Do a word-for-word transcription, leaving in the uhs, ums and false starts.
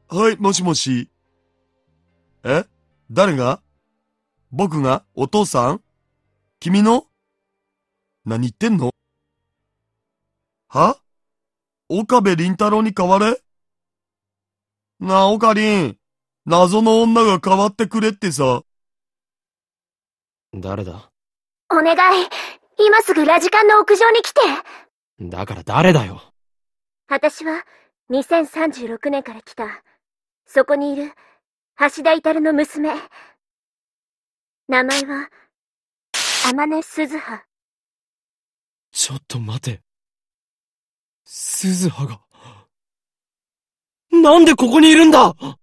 はい、もしもし。え誰が？僕が？お父さん？君の？何言ってんの？は？岡部倫太郎に変われ？なあ、おかりん。謎の女が変わってくれってさ。 誰だ？ お願い。今すぐラジカンの屋上に来て。 だから誰だよ。 私はにせんさんじゅうろくねんから来た。そこにいる橋田至の娘。名前は天音鈴葉。 ちょっと待て。鈴葉が。なんでここにいるんだ！